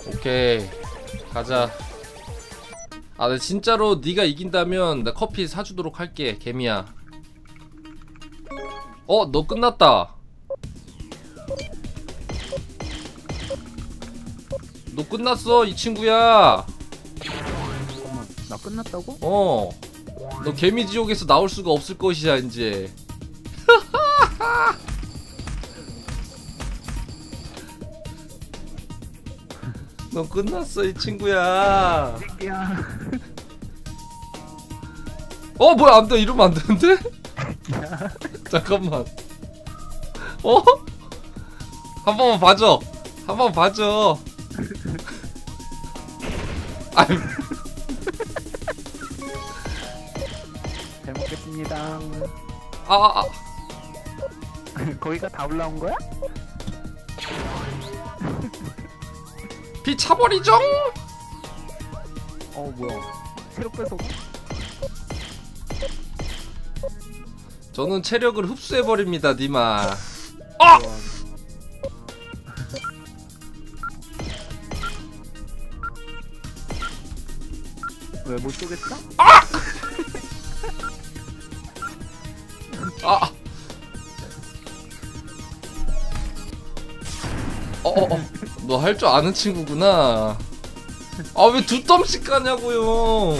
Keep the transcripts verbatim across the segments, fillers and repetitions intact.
오케이 가자. 아, 나 진짜로 네가 이긴다면 나 커피 사주도록 할게 개미야. 어, 너 끝났다. 너 끝났어 이 친구야. 잠깐만, 나 끝났다고? 어, 너 개미지옥에서 나올 수가 없을 것이야 이제. 너 끝났어 이 친구야. 야. 어, 뭐야, 안돼. 이러면 안 되는데? 잠깐만. 어? 한 번만 봐줘. 한 번 봐줘. 아이. 잘 먹겠습니다. 아, 아, 아. 거기가 다 올라온 거야? 피 차버리죠? 어 뭐야? 체력 뺏어? 저는 체력을 흡수해버립니다 니마. 아! 왜 못 쏘겠어? 아! 아! 어어어, 너 할 줄 아는 친구구나. 아, 왜 두 텀씩 가냐고요.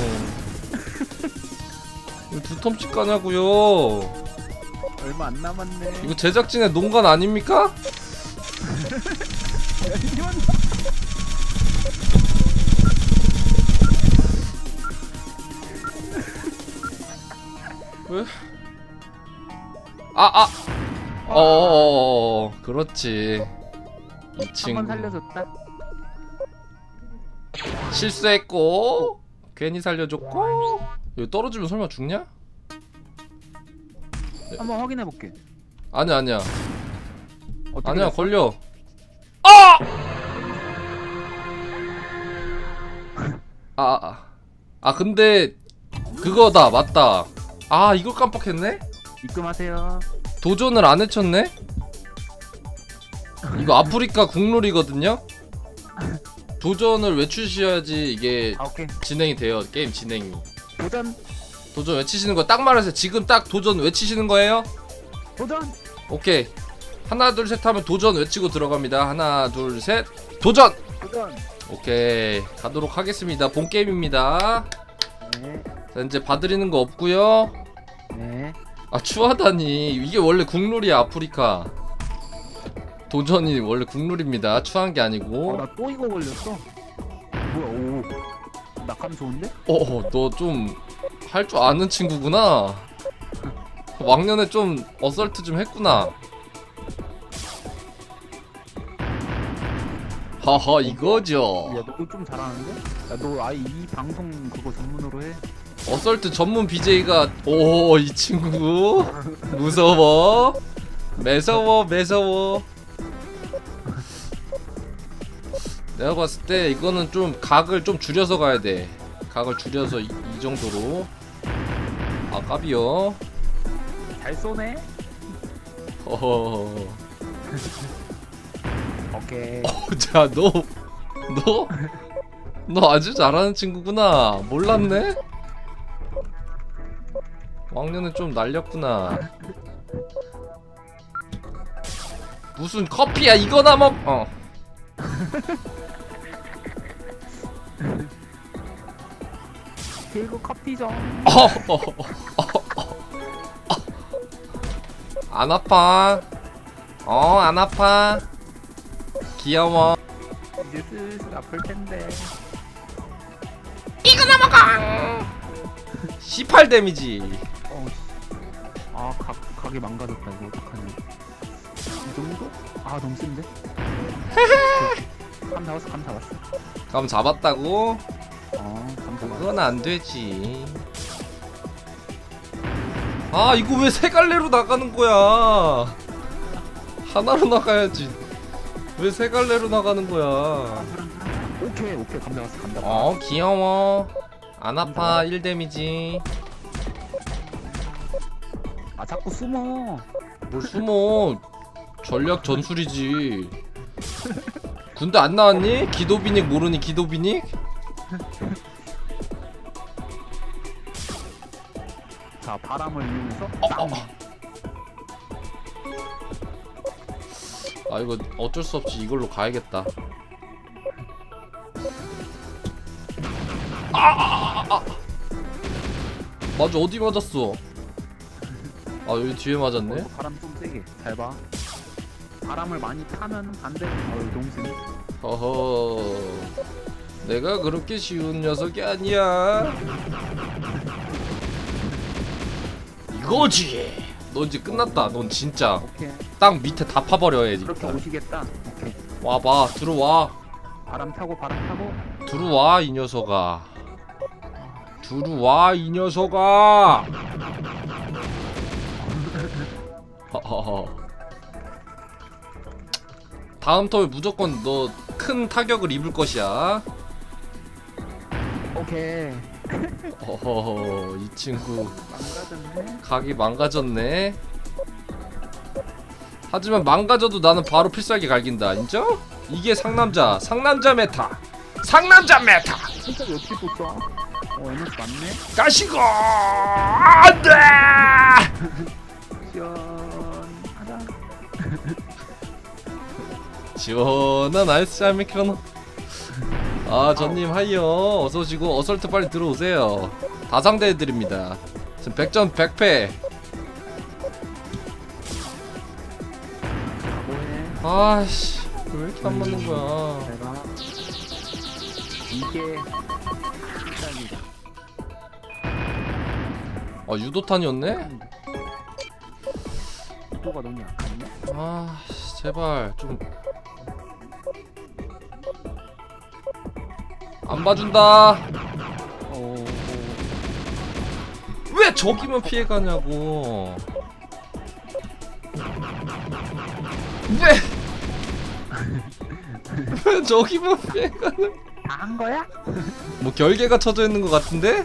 왜 두 텀씩 가냐고요. 얼마 안 남았네. 이거 제작진의 농간 아닙니까? 왜? 아, 아! 어어어어, 그렇지. 이 친구 한 번 살려줬다. 실수했고 괜히 살려줬고. 여기 떨어지면 설마 죽냐? 한번 확인해 볼게. 아니야 아니야 아니야 됐어? 걸려. 아! 아, 아, 아 근데 그거다 맞다. 아, 이걸 깜빡했네? 입금하세요. 도전을 안 해쳤네? 이거 아프리카 국룰이거든요? 도전을 외치셔야지 이게 아 오케이. 진행이 돼요. 게임 진행이. 도전. 도전 외치시는 거 딱 말하세요. 지금 딱 도전 외치시는 거예요? 도전. 오케이. 하나 둘 셋 하면 도전 외치고 들어갑니다. 하나 둘 셋 도전! 도전. 오케이 가도록 하겠습니다. 본 게임입니다. 네. 자, 이제 봐드리는 거 없고요. 네. 아, 추하다니. 이게 원래 국룰이야. 아프리카 도전이 원래 국룰입니다. 추한 게 아니고. 어, 나 또 이거 걸렸어. 뭐야? 오. 낙함 좋은데? 어, 너 좀 할 줄 아는 친구구나. 왕년에 좀 어설트 좀 했구나. 하하, 이거죠. 야, 너 좀 잘하는데? 야, 너 아예 이 방송 그거 전문으로 해. 어설트 전문 비제이가. 오, 이 친구 무서워. 매서워 매서워. 내가 봤을 때 이거는 좀 각을 좀 줄여서 가야 돼. 각을 줄여서 이, 이 정도로. 아, 까비요. 잘 쏘네. 어허. 오케이. 자, 너, 너, 너 아주 잘하는 친구구나. 몰랐네? 왕년에 좀 날렸구나. 무슨 커피야, 이거나 먹, 어. 그리고 커피 좀. 어, 어, 어, 어, 어. 안 아파. 어, 안 아파. 귀여워. 이제 슬슬 아플 텐데. 이거 넘어가. 십팔 데미지. 어, 씨. 아, 각, 각이 망가졌다. 이거 어떡하니. 이 정도? 아, 너무 센데? 감 잡았어, 감 잡았어. 그럼 잡았다고? 어, 감 잡았어. 그건 안 되지. 아, 이거 왜 세 갈래로 나가는 거야? 하나로 나가야지. 왜 세 갈래로 나가는 거야? 오케이, 오케이. 감 잡았어, 감 잡았어. 어, 귀여워. 안 아파. 일 데미지. 아, 자꾸 숨어. 뭘 숨어. 전략 전술이지. 군대 안 나왔니? 기도비닉 모르니 기도비닉? 자, 바람을 이용해서 어, 어, 어. 아 이거 어쩔 수 없이 이걸로 가야겠다. 아, 아, 아, 아. 맞아, 어디 맞았어? 아 여기 뒤에 맞았네. 어, 바람 좀 세게 잘 봐. 바람을 많이 타면 안돼. 어우 너무 세네. 허허, 내가 그렇게 쉬운 녀석이 아니야. 이거지. 넌 이제 끝났다. 넌 진짜 오케이. 땅 밑에 다 파버려야지. 그렇게 오시겠다. 오케이. 와봐, 들어와. 바람 타고 바람 타고. 들어와 이 녀석아. 들어와 이 녀석아. 허허허. 다음 턴에 무조건 너 큰 타격을 입을 것이야. 오케이. 어허허, 이 친구 망가졌네. 각이 망가졌네. 하지만 망가져도 나는 바로 필살기 갈긴다. 인정? 이게 상남자, 상남자 메타. 상남자 메타. 진짜 어떻게 또 쏴? 어 에너지 많네. 가시고 안돼. 시원하다. 시원한 아이스 아메리카노. 아 전님 하이요, 어서오시고 어설트 빨리 들어오세요. 다 상대해드립니다. 지금 백전 백패. 뭐해? 아씨 왜 이렇게 안 맞는 거야. 내가 이게 필살기다. 아 유도탄이었네? 유도가 너무 약하네. 아 제발 좀 안 봐준다. 어, 왜 저기만 피해가냐고. 왜? 왜 저기만 피해가냐. 다 한 거야? 뭐 결계가 쳐져 있는 것 같은데?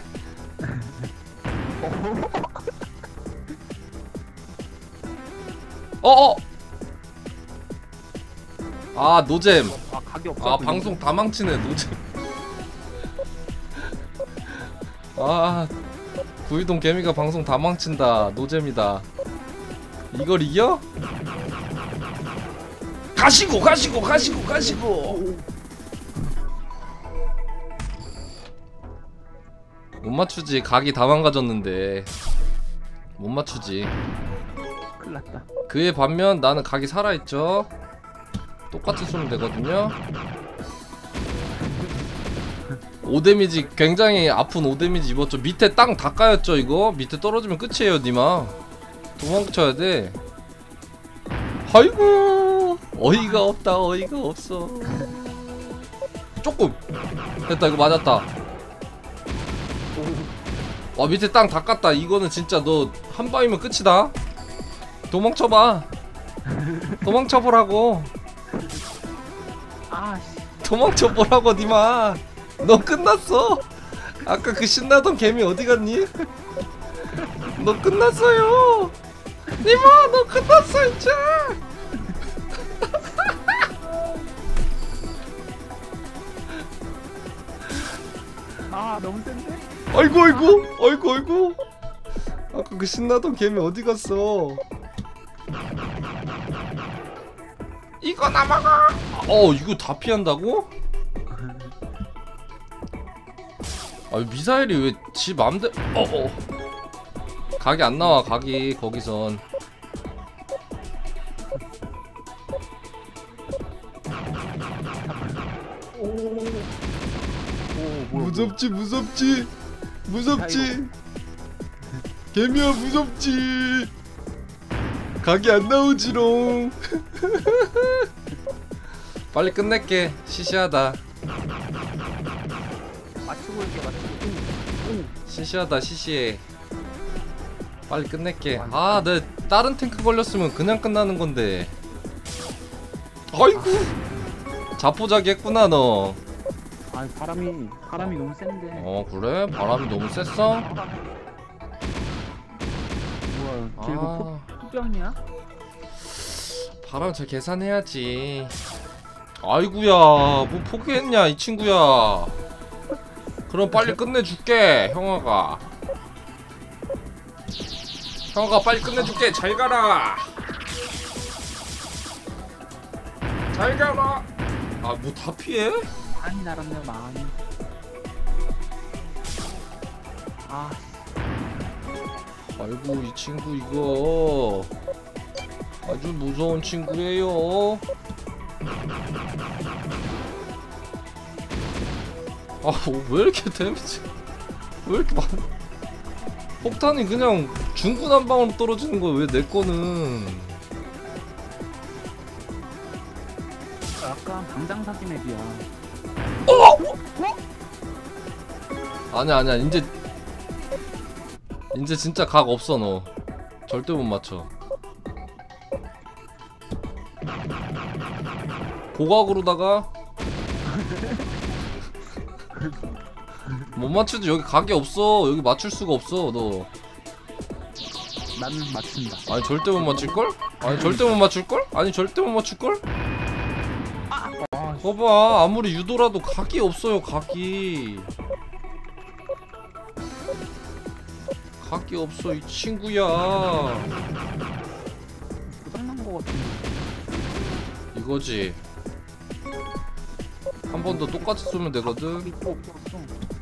어어. 아 노잼. 아 각이 없어. 아 방송 다 망치네 노잼. 아 구이동 개미가 방송 다 망친다. 노잼이다. 이걸 이겨? 가시고 가시고 가시고 가시고. 못 맞추지. 각이 다 망가졌는데 못 맞추지. 큰일 났다. 그에 반면 나는 각이 살아있죠. 똑같이 쏘면 되거든요. 오 데미지 굉장히 아픈 오 데미지 입었죠. 밑에 땅 다 까였죠. 이거 밑에 떨어지면 끝이에요 니마. 도망쳐야 돼. 아이고 어이가 없다. 어이가 없어. 조금 됐다. 이거 맞았다. 와 밑에 땅 다 깠다. 이거는 진짜 너 한 방이면 끝이다. 도망쳐봐. 도망쳐보라고. 아씨. 도망쳐보라고 니마. 너 끝났어. 아까 그 신나던 개미 어디 갔니? 너 끝났어요. 니마 너 끝났어 이제. 아 너무 센데? 아이고 아이고 아이고 아이고. 아까 그 신나던 개미 어디 갔어? 이거 남아가. 어 이거 다 피한다고? 아 미사일이 왜 지 맘대로. 어어 각이 안 나와. 각이 거기선. 오. 오 뭐야, 무섭지 무섭지 무섭지. 개미야 무섭지. 각이 안 나오지롱. 빨리 끝낼게. 시시하다. 맞추고 올게 맞추고. 오. 시시하다 시시해. 빨리 끝낼게. 아, 내 다른 탱크 걸렸으면 그냥 끝나는 건데. 아이고. 자포자기 했구나 너. 아 바람이 바람이 너무 센데. 어 그래? 바람이 너무 셌어? 뭐야 길고 아, 폭병이야? 바람 잘 계산해야지. 아이구야, 뭐 포기했냐 이 친구야. 그럼 빨리 끝내줄게 형아가. 형아가 빨리 끝내줄게. 잘 가라. 잘 가라. 아 뭐 다 피해? 많이 날았네요 많이. 아 아이고 이 친구 이거 아주 무서운 친구예요. 아 왜 이렇게 데미지 왜 이렇게 많아? 폭탄이 그냥 중구난방으로 떨어지는 거야. 왜 내 거는? 약간 당장사기 맵이야. 아니야 아니야 이제 이제 진짜 각 없어. 너 절대 못 맞춰. 고각으로다가 못 맞추지. 여기 각이 없어. 여기 맞출 수가 없어 너. 나는 맞춘다. 아니 절대 못 맞출걸? 아니 절대 못 맞출걸? 아니 절대 못 맞출걸? 아 봐봐 아무리 유도라도 각이 없어요. 각이 각이 없어 이 친구야. 고장난 거 같은데. 이거지. 한 번 더 똑같이 쏘면 되거든. 또 없었어.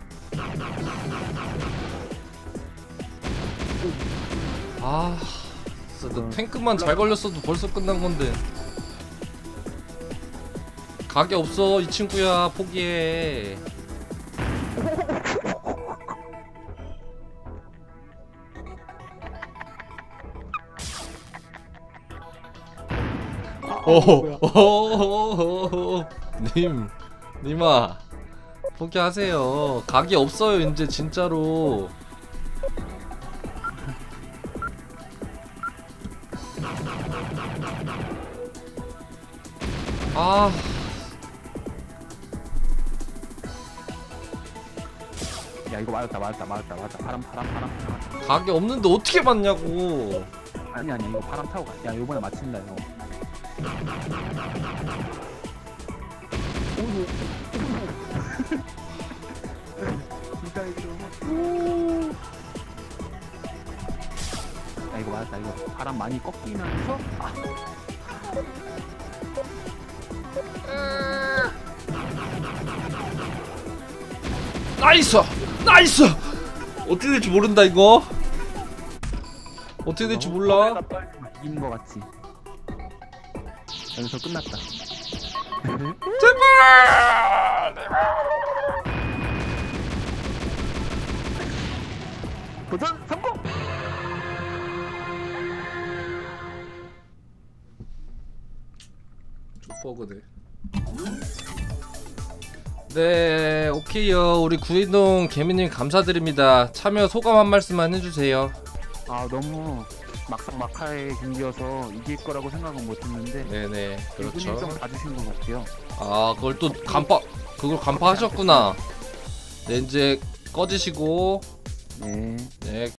아 진짜 너 탱크만 잘 걸렸어도 벌써 끝난 건데. 각이 없어 이 친구야. 포기해. 오호호호호호 님 님아 포기하세요. 각이 없어요 이제 진짜로. 아 야 이거 맞았다 맞았다 맞았다 맞았다. 바람 바람 바람 바람. 각이 없는데 어떻게 맞냐고. 아니 아니 이거 바람 타고 가. 야 이번에 맞춘다 이거. 오오. 진짜 이거. 야 이거 맞았다 이거. 바람 많이 꺾이면서 아. 나이스 나이스. 어떻게 될지 모른다 이거. 어떻게 될지 몰라. 이긴 거 같지. 여기서 끝났다. 제발. 도전 성공. 족버그네. 네 오케이요. 우리 구이동 개미님 감사드립니다. 참여 소감 한 말씀만 해주세요. 아 너무 막상 막하의 경기여서 이길 거라고 생각은 못했는데 네네 그렇죠. 그렇죠. 좀 봐주신 것 같아요. 아 그걸 또 간파 그걸 간파하셨구나. 네 이제 꺼지시고 네. 네